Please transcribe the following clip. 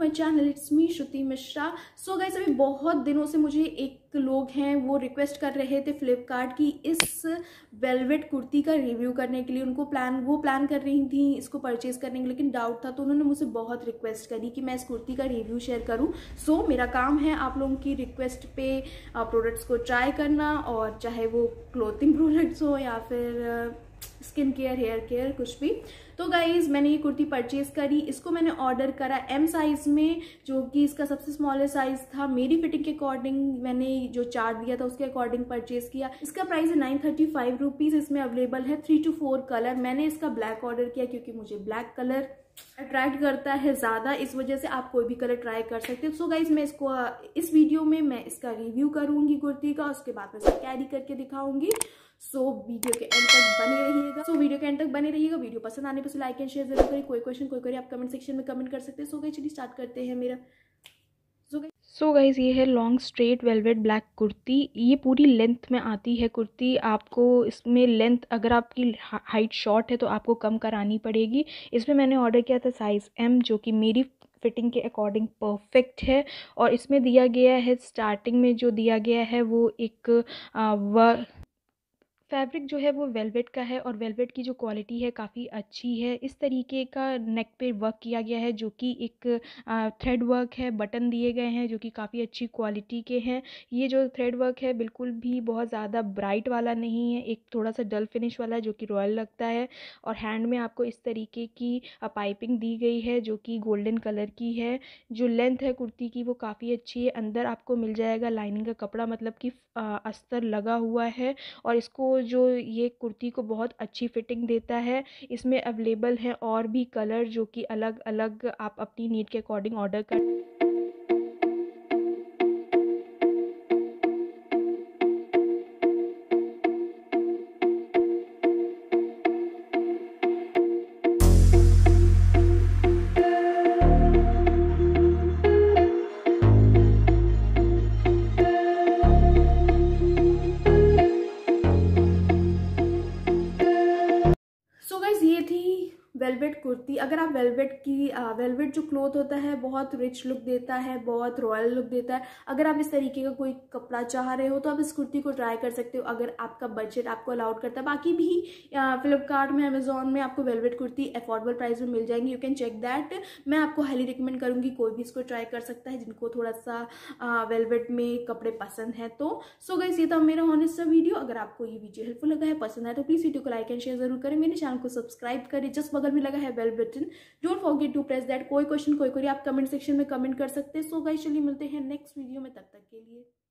My channel, it's me Shruti Mishra. So guys, अभी बहुत दिनों से मुझे एक लोग हैं वो रिक्वेस्ट कर रहे थे फ्लिपकार्ट की इस वेलवेट कुर्ती का रिव्यू करने के लिए। उनको वो प्लान कर रही थी इसको परचेज करने के लिए, लेकिन डाउट था, तो उन्होंने मुझसे बहुत रिक्वेस्ट करी कि मैं इस कुर्ती का रिव्यू शेयर करूं। सो मेरा काम है आप लोगों की रिक्वेस्ट पे प्रोडक्ट्स को ट्राई करना, और चाहे वो क्लोथिंग प्रोडक्ट्स हो या फिर स्किन केयर, हेयर केयर, कुछ भी। तो गाइज, मैंने ये कुर्ती परचेज करी। इसको मैंने ऑर्डर करा एम साइज में, जो कि इसका सबसे स्मॉलेस्ट साइज था। मेरी फिटिंग के अकॉर्डिंग मैंने जो चार्ट दिया था उसके अकॉर्डिंग परचेज किया। इसका प्राइस है 935 रुपीज। इसमें अवेलेबल है 3 to 4 कलर। मैंने इसका ब्लैक ऑर्डर किया क्योंकि मुझे ब्लैक कलर अट्रैक्ट करता है ज़्यादा, इस वजह से आप कोई भी कलर ट्राई कर सकते हो। सो गाइज, मैं इसको इस वीडियो में मैं इसका रिव्यू करूंगी कुर्ती का, उसके बाद मैं इसे कैरी करके दिखाऊंगी। सो वीडियो के एंड तक बने रहिएगा। वीडियो पसंद आने पर लाइक एंड शेयर जरूर करें। कोई क्वेश्चन कोई करें आप कमेंट सेक्शन में कमेंट कर सकते हैं। सो गाइस, चलिए स्टार्ट करते हैं मेरा। सो गाइस, ये है long straight velvet black kurti. ये पूरी लेंथ में आती है कुर्ती। आपको इसमें लेंथ, अगर आपकी हाइट शॉर्ट है तो आपको कम करानी पड़ेगी। इसमें मैंने ऑर्डर किया था साइज़ M, जो कि मेरी फिटिंग के अकॉर्डिंग परफेक्ट है। और इसमें दिया गया है, स्टार्टिंग में जो दिया गया है वो एक फैब्रिक जो है वो वेलवेट का है, और वेलवेट की जो क्वालिटी है काफ़ी अच्छी है। इस तरीके का नेक पे वर्क किया गया है, जो कि एक थ्रेड वर्क है। बटन दिए गए हैं जो कि काफ़ी अच्छी क्वालिटी के हैं। ये जो थ्रेड वर्क है बिल्कुल भी बहुत ज़्यादा ब्राइट वाला नहीं है, एक थोड़ा सा डल फिनिश वाला है जो कि रॉयल लगता है। और हैंड में आपको इस तरीके की पाइपिंग दी गई है जो कि गोल्डन कलर की है। जो लेंथ है कुर्ती की वो काफ़ी अच्छी है। अंदर आपको मिल जाएगा लाइनिंग का कपड़ा, मतलब कि अस्तर लगा हुआ है। और इसको जो ये कुर्ती को बहुत अच्छी फिटिंग देता है। इसमें अवेलेबल है और भी कलर जो कि अलग अलग आप अपनी नीड के अकॉर्डिंग ऑर्डर कर। ये थी वेलवेट कुर्ती। अगर आप वेलवेट जो क्लॉथ होता है बहुत रिच लुक देता है, बहुत रॉयल लुक देता है। अगर आप इस तरीके का कोई कपड़ा चाह रहे हो तो आप इस कुर्ती को ट्राई कर सकते हो, अगर आपका बजट आपको अलाउड करता है। बाकी भी फ्लिपकार्ट में, अमेजोन में आपको वेलवेट कुर्ती अफोर्डेबल प्राइस में मिल जाएंगी। You can check that. मैं आपको हाईली रिकमेंड करूंगी, कोई भी इसको ट्राई कर सकता है जिनको थोड़ा सा वेलवेट में कपड़े पसंद है तो। सो गाइस, ये था मेरा ऑनेस्ट सा वीडियो। अगर आपको ये वीडियो हेल्पफुल लगा है, पसंद है, तो प्लीज वीडियो को लाइक एंड शेयर जरूर करें। मेरे चैनल को सब्सक्राइब करें। जस्ट बगल में लगा है bell button, don't forget to press that. कोई क्वेश्चन कोई आप कमेंट सेक्शन में कमेंट कर सकते हैं। सो गाइस, चलिए मिलते हैं नेक्स्ट वीडियो में, तब तक के लिए।